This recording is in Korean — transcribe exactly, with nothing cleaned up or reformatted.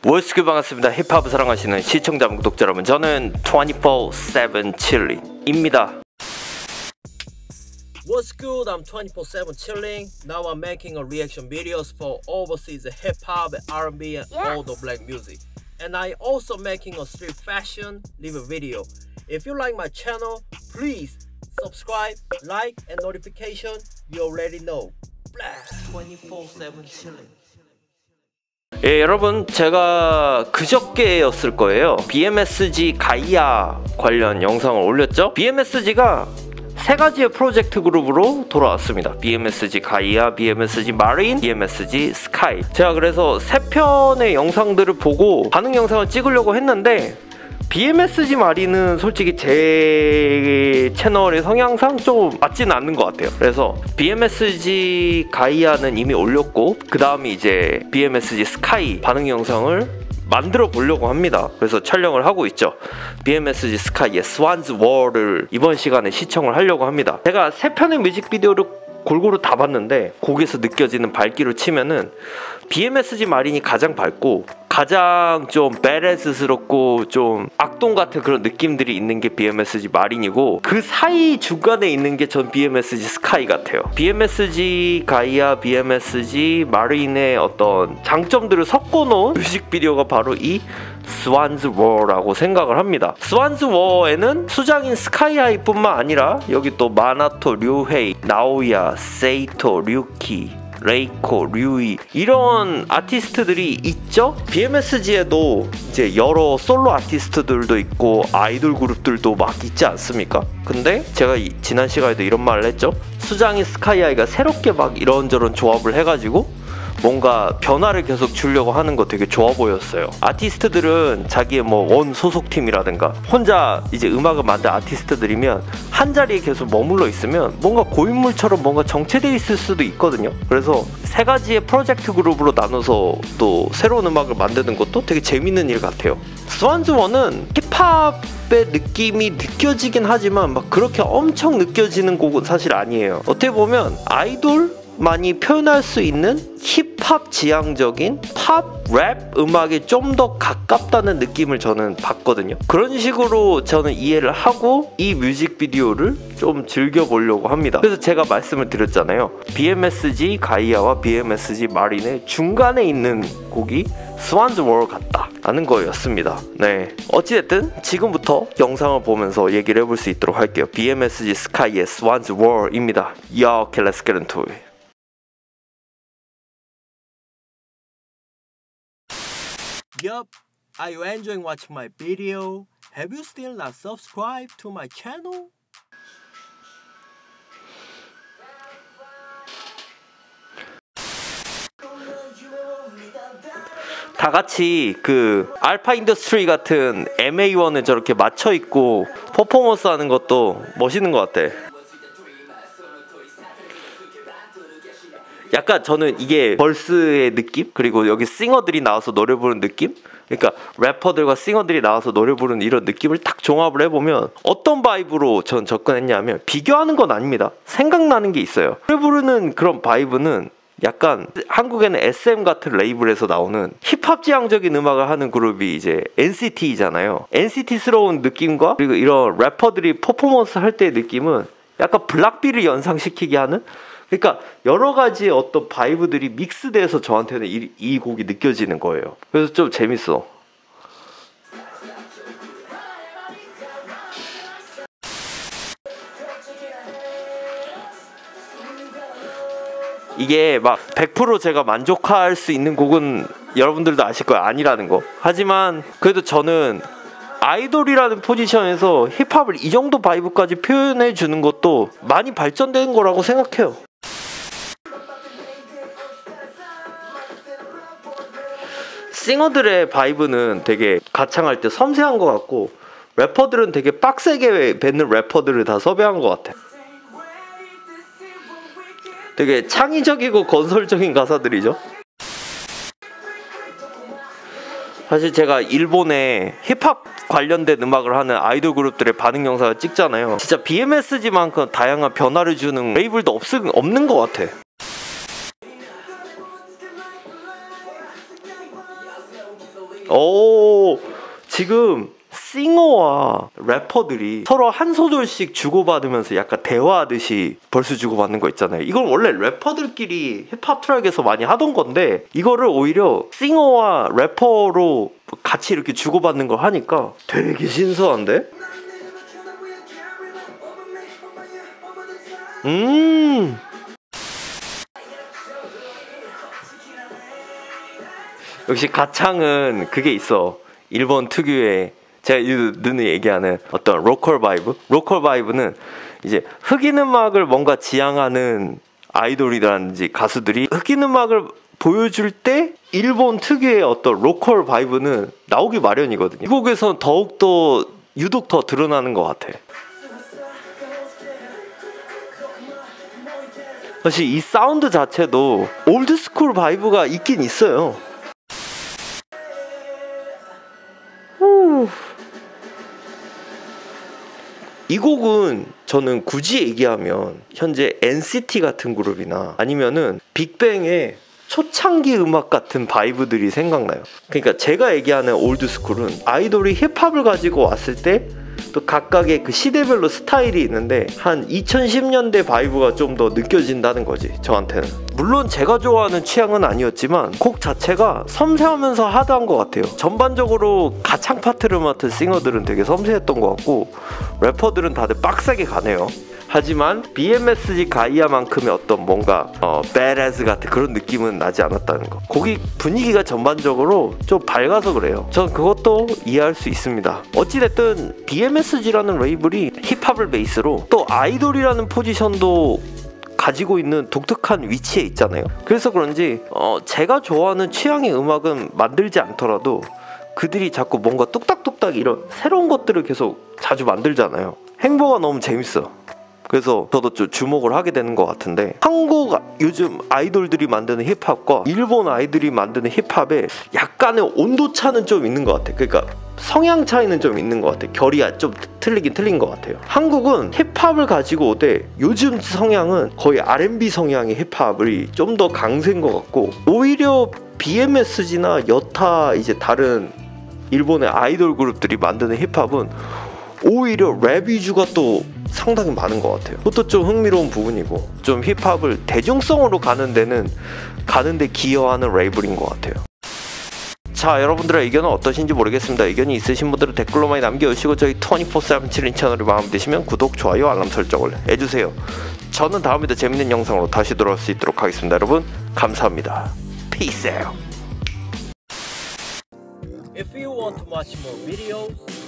월스크 반갑습니다. 힙합을 사랑하시는 시청자 구독자 여러분, 저는 twenty-four seven chilling입니다. What's good? I'm twenty-four seven chilling. Now I'm making a reaction videos for overseas hip hop, R and B and yes. all the black music. And I also making a street fashion live video. If you like my channel, please subscribe, like and notification. You already know. twenty-four seven chilling. 예, 여러분, 제가 그저께였을 거예요. 비엠에스지 가이아 관련 영상을 올렸죠. 비엠에스지가 세 가지의 프로젝트 그룹으로 돌아왔습니다. 비엠에스지 가이아, 비엠에스지 마린, 비엠에스지 스카이. 제가 그래서 세 편의 영상들을 보고 반응 영상을 찍으려고 했는데 비엠에스지 마린은 솔직히 제 채널의 성향상 좀 맞지는 않는 것 같아요. 그래서 비엠에스지 가이아는 이미 올렸고, 그 다음이 이제 비엠에스지 스카이 반응 영상을 만들어 보려고 합니다. 그래서 촬영을 하고 있죠. 비엠에스지 스카이의 Swan's War를 이번 시간에 시청을 하려고 합니다. 제가 세 편의 뮤직비디오를 골고루 다 봤는데 곡에서 느껴지는 밝기로 치면은 비엠에스지 마린이 가장 밝고 가장 좀 베레스스럽고 좀 악동 같은 그런 느낌들이 있는 게 비엠에스지 마린이고, 그 사이 중간에 있는 게 전 비엠에스지 스카이 같아요. 비엠에스지 가이아, 비엠에스지 마린의 어떤 장점들을 섞어놓은 뮤직비디오가 바로 이 Swan's War라고 생각을 합니다. Swan's War에는 수장인 스카이하이 뿐만 아니라 여기 또 마나토, 류헤이, 나오야, 세이토, 류키, 레이코, 류이 이런 아티스트들이 있죠. 비엠에스지에도 이제 여러 솔로 아티스트들도 있고 아이돌 그룹들도 막 있지 않습니까? 근데 제가 이, 지난 시간에도 이런 말을 했죠. 수장인 스카이하이가 새롭게 막 이런저런 조합을 해가지고 뭔가 변화를 계속 주려고 하는 거 되게 좋아 보였어요. 아티스트들은 자기의 뭐 원 소속팀이라든가 혼자 이제 음악을 만든 아티스트들이면 한 자리에 계속 머물러 있으면 뭔가 고인물처럼 뭔가 정체되어 있을 수도 있거든요. 그래서 세 가지의 프로젝트 그룹으로 나눠서 또 새로운 음악을 만드는 것도 되게 재밌는 일 같아요. 스완즈 원은 힙합의 느낌이 느껴지긴 하지만 막 그렇게 엄청 느껴지는 곡은 사실 아니에요. 어떻게 보면 아이돌 많이 표현할 수 있는 힙합 지향적인 팝, 랩 음악에 좀 더 가깝다는 느낌을 저는 받거든요. 그런 식으로 저는 이해를 하고 이 뮤직비디오를 좀 즐겨보려고 합니다. 그래서 제가 말씀을 드렸잖아요. 비엠에스지 가이아와 비엠에스지 마린의 중간에 있는 곡이 Swan's War 같다 라는 거였습니다. 네, 어찌됐든 지금부터 영상을 보면서 얘기를 해볼 수 있도록 할게요. 비엠에스지 스카이의 Swan's War입니다. Yo, okay, let's get into it. Yup, are you enjoying watching my video? Have you still not subscribed to my channel? 다 같이 그 알파 인더스트리 같은 엠에이원을 저렇게 맞춰 입고 퍼포먼스 하는 것도 멋있는 것 같아. 약간 저는 이게 벌스의 느낌, 그리고 여기 싱어들이 나와서 노래 부르는 느낌, 그러니까 래퍼들과 싱어들이 나와서 노래 부르는 이런 느낌을 딱 종합을 해보면 어떤 바이브로 전 접근했냐면, 비교하는 건 아닙니다. 생각나는 게 있어요. 노래 부르는 그런 바이브는 약간 한국에는 에스엠 같은 레이블에서 나오는 힙합 지향적인 음악을 하는 그룹이 이제 엔시티잖아요. 엔시티스러운 느낌과 그리고 이런 래퍼들이 퍼포먼스 할 때의 느낌은 약간 블락비를 연상시키게 하는, 그러니까 여러 가지의 어떤 바이브들이 믹스돼서 저한테는 이, 이 곡이 느껴지는 거예요. 그래서 좀 재밌어. 이게 막 백 퍼센트 제가 만족할 수 있는 곡은 여러분들도 아실 거예요. 아니라는 거. 하지만 그래도 저는 아이돌이라는 포지션에서 힙합을 이 정도 바이브까지 표현해 주는 것도 많이 발전된 거라고 생각해요. 싱어들의 바이브는 되게 가창할 때 섬세한 것 같고, 래퍼들은 되게 빡세게 뱉는 래퍼들을 다 섭외한 것 같아. 되게 창의적이고 건설적인 가사들이죠. 사실 제가 일본에 힙합 관련된 음악을 하는 아이돌 그룹들의 반응 영상을 찍잖아요. 진짜 비엠에스지만큼 다양한 변화를 주는 레이블도 없, 없는 것 같아. 오, 지금 싱어와 래퍼들이 서로 한 소절씩 주고받으면서 약간 대화하듯이 벌써 주고받는 거 있잖아요. 이건 원래 래퍼들끼리 힙합 트랙에서 많이 하던 건데 이거를 오히려 싱어와 래퍼로 같이 이렇게 주고받는 걸 하니까 되게 신선한데? 음 역시 가창은 그게 있어. 일본 특유의 제가 눈에 얘기하는 어떤 로컬 바이브? 로컬 바이브는 이제 흑인 음악을 뭔가 지향하는 아이돌이라든지 가수들이 흑인 음악을 보여줄 때 일본 특유의 어떤 로컬 바이브는 나오기 마련이거든요. 이 곡에서는 더욱더 유독 더 드러나는 것 같아. 사실 이 사운드 자체도 올드스쿨 바이브가 있긴 있어요. 후. 이 곡은 저는 굳이 얘기하면 현재 엔시티 같은 그룹이나 아니면은 빅뱅의 초창기 음악 같은 바이브들이 생각나요. 그러니까 제가 얘기하는 올드스쿨은 아이돌이 힙합을 가지고 왔을 때 또 각각의 그 시대별로 스타일이 있는데 한 이천십 년대 바이브가 좀 더 느껴진다는 거지, 저한테는. 물론 제가 좋아하는 취향은 아니었지만 곡 자체가 섬세하면서 하드한 것 같아요. 전반적으로 가창 파트를 맡은 싱어들은 되게 섬세했던 것 같고 래퍼들은 다들 빡세게 가네요. 하지만 비엠에스지 가이아만큼의 어떤 뭔가 어, badass 같은 그런 느낌은 나지 않았다는 거. 곡이 분위기가 전반적으로 좀 밝아서 그래요. 전 그것도 이해할 수 있습니다. 어찌됐든 비엠에스지라는 레이블이 힙합을 베이스로 또 아이돌이라는 포지션도 가지고 있는 독특한 위치에 있잖아요. 그래서 그런지 어, 제가 좋아하는 취향의 음악은 만들지 않더라도 그들이 자꾸 뭔가 뚝딱뚝딱 이런 새로운 것들을 계속 자주 만들잖아요. 행보가 너무 재밌어. 그래서 저도 좀 주목을 하게 되는 것 같은데 한국 요즘 아이돌들이 만드는 힙합과 일본 아이들이 만드는 힙합에 약간의 온도차는 좀 있는 것 같아. 그러니까 성향 차이는 좀 있는 것 같아. 결이 좀 틀리긴 틀린 것 같아요. 한국은 힙합을 가지고 오되 요즘 성향은 거의 알앤비 성향의 힙합이 좀 더 강세인 것 같고 오히려 비엠에스지나 여타 이제 다른 일본의 아이돌 그룹들이 만드는 힙합은 오히려 랩 위주가 또 상당히 많은 것 같아요. 그것도 좀 흥미로운 부분이고 좀 힙합을 대중성으로 가는 데는 가는데 기여하는 레이블인 것 같아요. 자, 여러분들의 의견은 어떠신지 모르겠습니다. 의견이 있으신 분들은 댓글로 많이 남겨주시고 저희 이십사 세븐 채널이 마음에 드시면 구독, 좋아요, 알람 설정을 해주세요. 저는 다음에 더 재밌는 영상으로 다시 돌아올 수 있도록 하겠습니다. 여러분 감사합니다. Peace out. If you want to watch more videos,